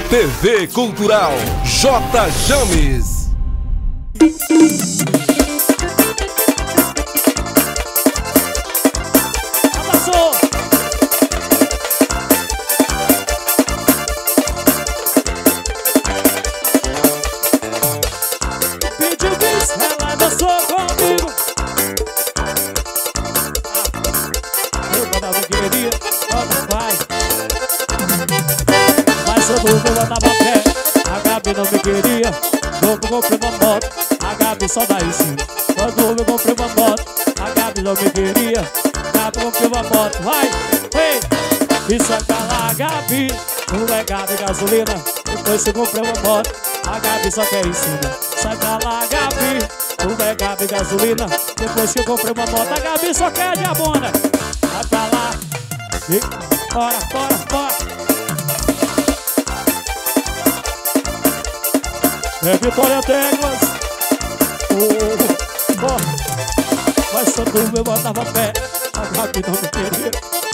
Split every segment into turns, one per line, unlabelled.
TV Cultural J. James.
Abraçou! Pediu bis, ela dançou comigo. Eu mandava queria, bota pai. Mas todo mundo andava a pé, a Gabi não me queria. Quando comprei uma moto, a Gabi só dá em cima. Quando eu comprei uma moto, a Gabi não me queria. Gabi comprei uma moto, vai, vem. Isso é pra lá, Gabi. Não é Gabi gasolina. Depois você comprei uma moto, a Gabi só quer em cima. Sai pra lá, Gabi. Não é Gabi gasolina. Depois que eu comprei uma moto, a Gabi só quer diabona. Vai pra lá. E bora, bora, bora. É Vitória Teclas. Mas todo mundo botava pé, a Gabi não me queria.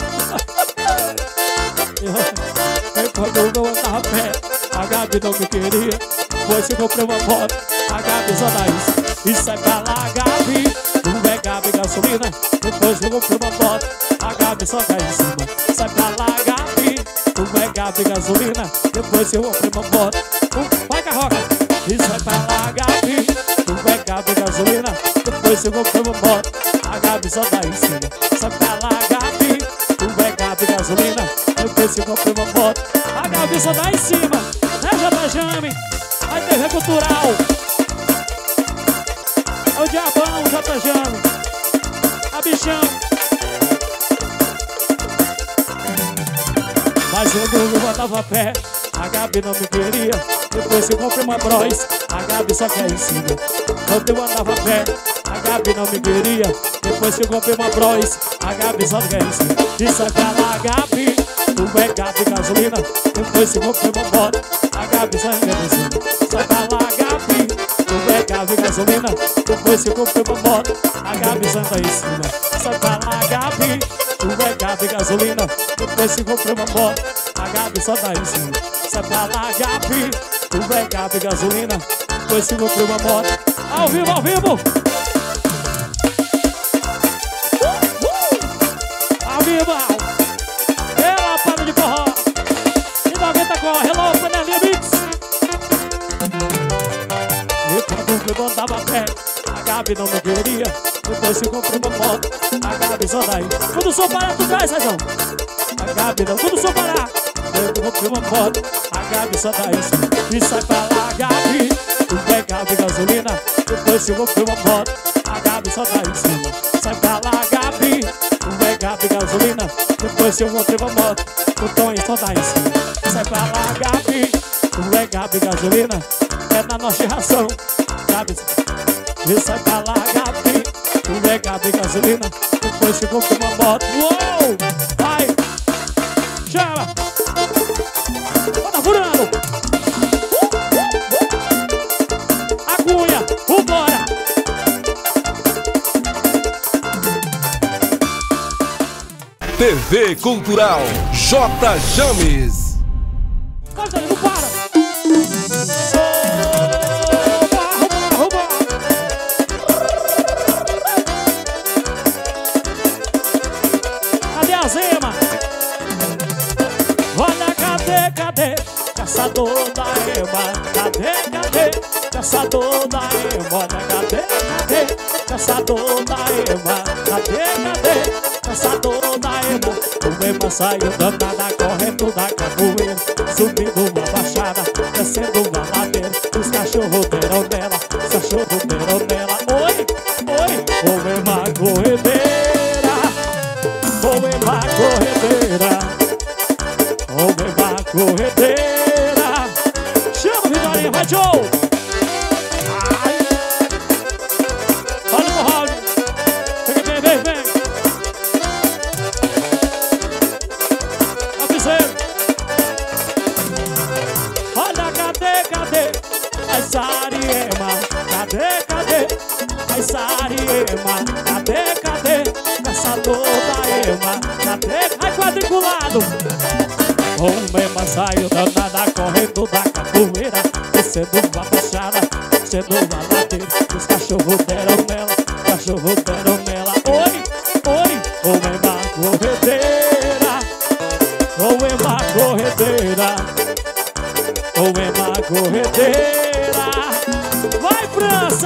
Quando eu botava pé, a Gabi não me queria. Depois que eu comprei uma moto, a Gabi só dá isso. Isso é pra lá, Gabi. Não é Gabi gasolina. Depois que eu comprei uma moto, a Gabi só dá em cima. Sai pra lá, Gabi. Não é Gabi gasolina. Depois que eu comprei uma moto, vai carroca. Isso é pra lá, Gabi. Tu é Gabi gasolina. Depois você comprou uma moto, a Gabi só dá em cima. Sai pra lá, Gabi. Tu é Gabi gasolina. Depois você comprou uma moto, a Gabi só dá em cima. Né, J. James? Vai TV Cultural. É o diabão, J. James. A bichão. Mas eu não botava a pé, a Gabi não me queria. Depois que eu comprei uma Bros, a Gabi só quer em cima. Quando eu andava a pé, a Gabi não me queria. Depois que eu comprei uma Bros, a Gabi só quer em cima. Isso é pra lá, Gabi. Tu é Gabi gasolina. Depois que eu comprei uma moto, a Gabi só quer em cima. Sai pra lá, Gabi. Tu é Gabi gasolina. Depois que eu comprei uma moto, a Gabi só tá em cima. Sai pra lá, Gabi. Tu é Gabi gasolina. Depois que eu comprei uma moto, a Gabi só tá em cima. Sai pra lá, Gabi. Tu é Gabi gasolina. Depois que eu comprei uma moto. Ao vivo, ao vivo. Ao vivo. Ela para de forró. E 90 corre. Hello, panelinha mix. E quando eu andava a pé, a Gabi não me queria. Depois que eu comprei uma moto, a Gabi só daí. Quando o som parar, tu cai, Sazão. A Gabi não, quando o som parar, eu comprei uma moto, a Gabi só dá isso. E sai pra lá, Gabi. Tu é Gabi gasolina. Depois que eu comprei uma moto, a Gabi só dá em cima. Sai pra lá, Gabi. Tu é Gabi gasolina. Depois que eu comprei uma moto, o Tom só dá em cima. Sai pra lá, Gabi. Tu é Gabi gasolina. É na nossa ração, Gabi. E sai pra lá, Gabi. Tu é Gabi gasolina. Depois que eu comprei uma moto. Uou! Vai! Chama! Bota furando! A cunha! Vambora!
TV Cultural J. James.
Vai, Zé, não para! Cadê a Zema? Olha, cadê? Caçador da Ema. Cadê? Caçador da Ema. Olha, cadê? Caçador da Ema. Cadê? Caçador da Ema. O Ema saiu danada, correndo da capoeira, subindo uma baixada, descendo uma ladeira. Os cachorros deram nela, os cachorros deram nela. Oi, o Ema corredeira. O Ema corredeira. Corredeira. Chama, Vitória, vai, Joe. Ai. Olha o round. Vem. Aviseiro. Olha, cadê? A Sariema. Cadê? A Sariema. Cadê? Caçador da Ema. Cadê? Ai, quadriculado. O Ema Ela saiu danada correndo da capoeira, descendo uma baixada, descendo uma ladeira. Os cachorros deram nela, cachorros deram nela. Oi, oi, ou é uma corredeira, ou é uma corredeira, ou é uma corredeira. Vai, França!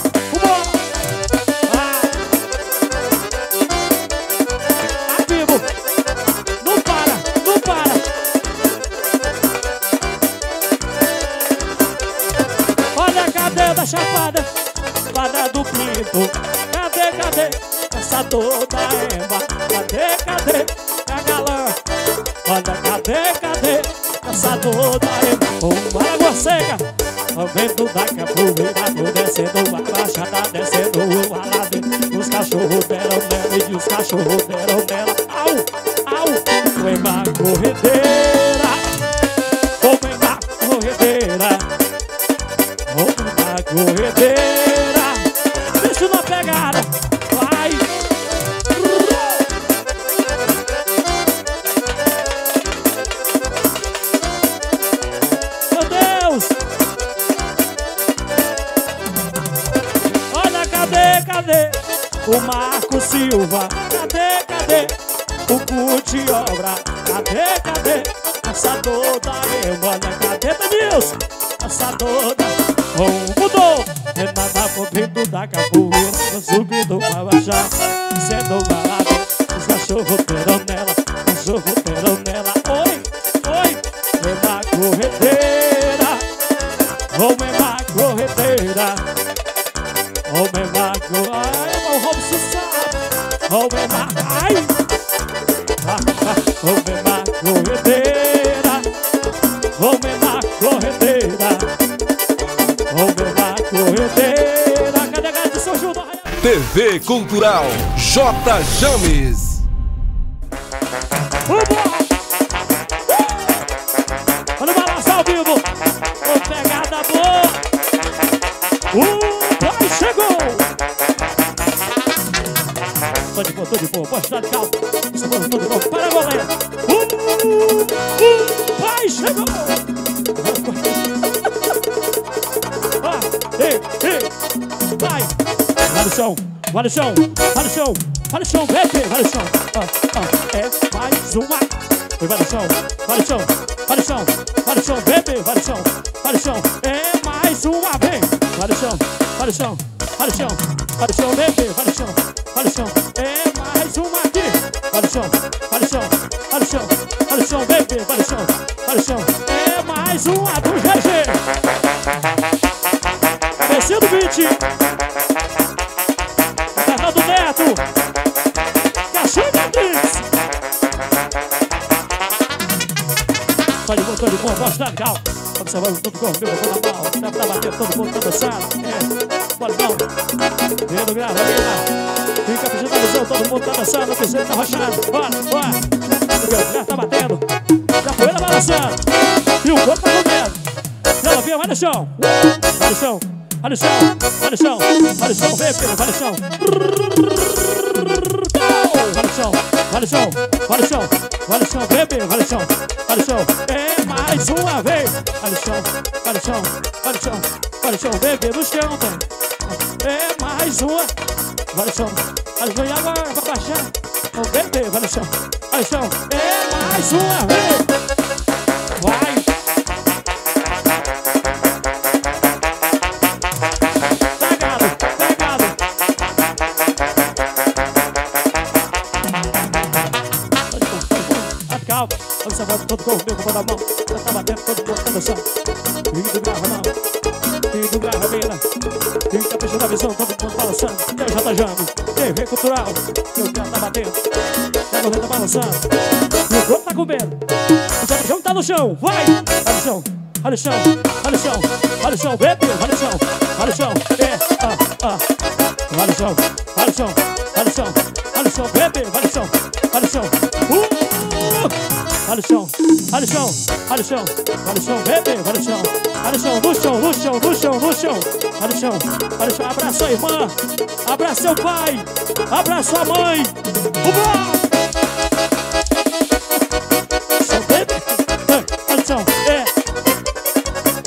Da chapada, espada do Pinto. Cadê, cadê, caçador da Ema? Cadê, cadê, a galã? Olha, cadê, cadê, caçador da Ema? Uma água seca, o vento da capoeira, tô descendo a baixada, descendo o aladeiro. Os cachorros deram nela e os cachorros deram nela. Au, au, foi uma corredeira, foi uma corredeira, corredeira, deixa na pegada, vai. Meu Deus! Olha, cadê, cadê o Marco Silva? Cadê, cadê o Curte Obra? Cadê, cadê caçador da Ema? Olha, cadê, Denilson? Caçador da mudou, Renata correndo da capoeira, subindo uma baixada, sendo uma ladeira. Os cachorros deram nela, cachorros deram nela. Oi, oi, é uma corredeira, ou é uma corredeira, ou é uma corredeira. Ai, o Robson sabe, ou é uma, ai, ou é uma corredeira, ou é uma corredeira. Cadê a galera de São João?
TV Cultural J. James.
Olha o balanço ao vivo. Ô, pegada boa. Pai chegou. Tô de boa, pode estar de calma. Estamos todo de novo. Para a goleira. Pai chegou. Vai! Vai no chão, vai no chão, vai no chão, vai no chão, bebê, vai no chão. É mais uma. Vai no chão, vai no chão, vai no chão, vai no chão, bebê, vai no chão, vai no chão. É mais uma vez. Vai no chão, vai no chão, vai no chão, vai no chão, bebê, vai no chão, vai no chão. É mais uma aqui. Vai no chão, vai no chão, vai no chão, vai no chão, bebê, vai no chão, vai no chão. É mais uma do GG. Descendo o beat. Fernando Neto. Caixinha Mix. Tô de boa, gosto legal. Observando todo o corpo, meu vou na mão. Deve estar batendo, todo mundo tá dançando. Bora não. Vendo grava, fica pedindo a visão, todo mundo tá dançando. O piseiro tá rochando. Bora, bora. O lugar tá batendo. A poeira balançando. E o corpo tá comendo. E ela vinha, vai no chão. Vai no chão. Vai no chão, vai no chão, vai no chão, vem, filho, vai no chão. Vai no chão, vai no chão, vai no chão, vai no chão, bebê, vai no chão, vai no chão. É mais uma vez. Vai no chão, vai no chão, vai no chão, vai no chão, bebê, no chão, tem. É mais uma. Vai no chão, vai no chão, e agora vai baixar. O bebê, vai no chão, vai no chão. É mais uma vez. Vai. Observando todo o corpo, meu vou na mão. Já tá batendo, todo mundo tá dançando. Fica grava não, fica grava mina. Fica fechando a visão, todo mundo balançando. E aí, J. James, TV Cultural. E o cara tá batendo, a corrente tá balançando. E o corpo tá comendo. O J. James tá no chão, vai! Vai no chão, vai no chão, vai no chão, vai no chão, bebê, vai no chão, vai no chão. Vai no chão, vai no chão, vai no chão, vai no chão, bebê, vai no chão, vai no chão. Vai no chão, vai no chão, vai no chão, vai no chão, bebê, vai no chão, vai no chão, no chão, no chão, no chão, no chão, vai no chão, vai no chão. Abraça a irmã, abraça seu pai, abraça a mãe. Chão, bebê.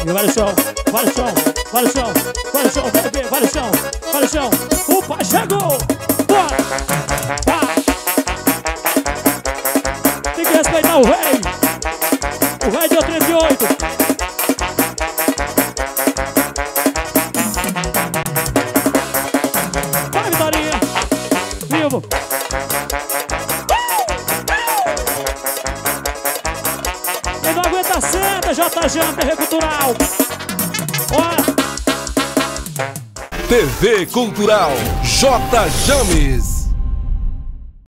E vai no chão, vai no chão, vai no chão, vai no chão, bebê, vai no chão, vai no chão. O pai chegou! Bora! Vai! Tem que respeitar o rei! O rei de 38! Vai, Vitorinha! Vivo! Quem não aguenta senta, JJ TV Cultural! Bora!
TV Cultural J. James.